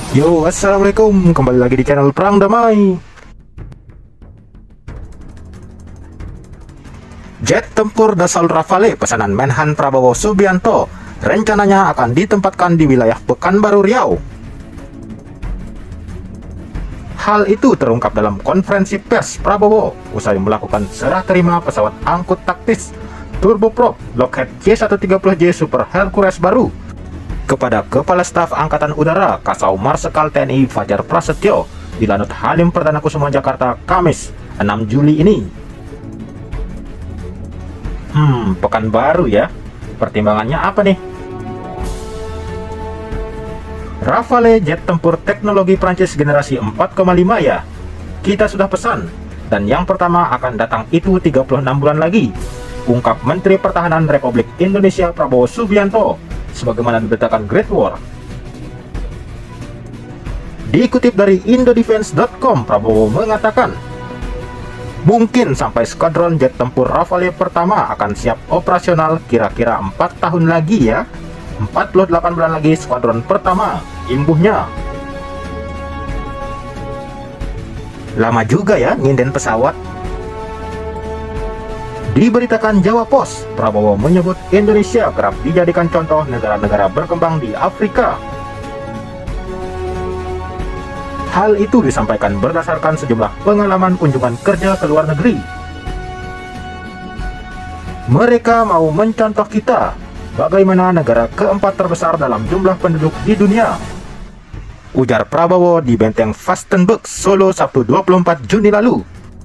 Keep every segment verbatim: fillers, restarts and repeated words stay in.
Yo, assalamualaikum, kembali lagi di channel Perang Damai. Jet tempur Dassault Rafale pesanan Menhan Prabowo Subianto rencananya akan ditempatkan di wilayah Pekanbaru Riau. Hal itu terungkap dalam konferensi pers Prabowo usai melakukan serah terima pesawat angkut taktis turboprop Lockheed C seratus tiga puluh J Super Hercules baru kepada Kepala Staf Angkatan Udara Kasau Marsekal T N I Fajar Prasetyo di Lanut Halim Perdana Kusuma Jakarta Kamis enam Juli ini. Hmm, Pekanbaru ya. Pertimbangannya apa nih? Rafale jet tempur teknologi Prancis generasi empat koma lima ya. Kita sudah pesan dan yang pertama akan datang itu tiga puluh enam bulan lagi, ungkap Menteri Pertahanan Republik Indonesia Prabowo Subianto sebagaimana diberitakan Great War. Dikutip dari indodefense dot com, Prabowo mengatakan mungkin sampai skadron jet tempur Rafale pertama akan siap operasional kira-kira empat tahun lagi ya. empat puluh delapan bulan lagi skadron pertama, imbuhnya. Lama juga ya nginden pesawat. Diberitakan Jawa Post, Prabowo menyebut Indonesia kerap dijadikan contoh negara-negara berkembang di Afrika. Hal itu disampaikan berdasarkan sejumlah pengalaman kunjungan kerja ke luar negeri. Mereka mau mencontoh kita, bagaimana negara keempat terbesar dalam jumlah penduduk di dunia, ujar Prabowo di Benteng Vastenburg, Solo, Sabtu dua puluh empat Juni lalu.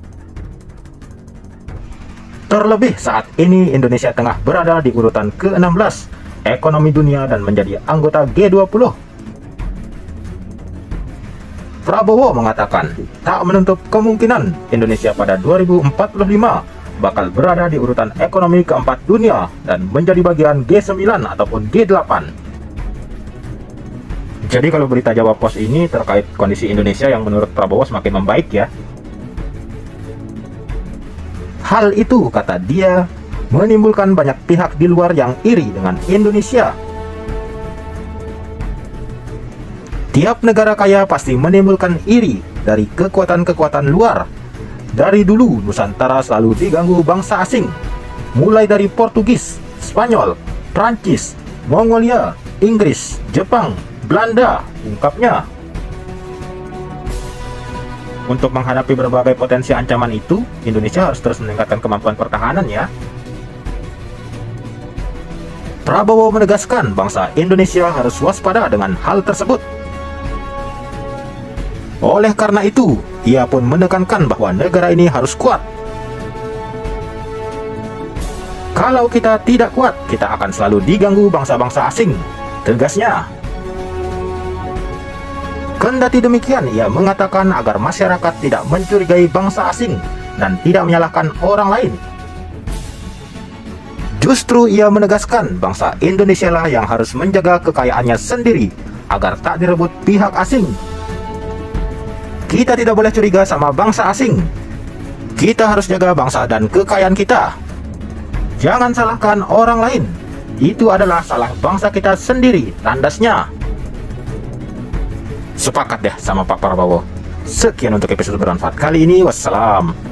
Terlebih saat ini Indonesia tengah berada di urutan ke enam belas ekonomi dunia dan menjadi anggota G dua puluh. Prabowo mengatakan tak menutup kemungkinan Indonesia pada dua ribu empat puluh lima bakal berada di urutan ekonomi keempat dunia dan menjadi bagian G sembilan ataupun G delapan. Jadi kalau berita Jawa Post ini terkait kondisi Indonesia yang menurut Prabowo semakin membaik ya. Hal itu, kata dia, menimbulkan banyak pihak di luar yang iri dengan Indonesia. Tiap negara kaya pasti menimbulkan iri dari kekuatan-kekuatan luar. Dari dulu Nusantara selalu diganggu bangsa asing, mulai dari Portugis, Spanyol, Prancis, Mongolia, Inggris, Jepang, Belanda, ungkapnya. Untuk menghadapi berbagai potensi ancaman itu, Indonesia harus terus meningkatkan kemampuan pertahanan ya. Prabowo menegaskan bangsa Indonesia harus waspada dengan hal tersebut. Oleh karena itu, ia pun menekankan bahwa negara ini harus kuat. Kalau kita tidak kuat, kita akan selalu diganggu bangsa-bangsa asing, tegasnya. Kendati demikian, ia mengatakan agar masyarakat tidak mencurigai bangsa asing dan tidak menyalahkan orang lain. Justru ia menegaskan bangsa Indonesia lah yang harus menjaga kekayaannya sendiri agar tak direbut pihak asing. Kita tidak boleh curiga sama bangsa asing. Kita harus jaga bangsa dan kekayaan kita. Jangan salahkan orang lain. Itu adalah salah bangsa kita sendiri, tandasnya. Sepakat deh sama Pak Prabowo. Sekian untuk episode bermanfaat kali ini. Wassalam.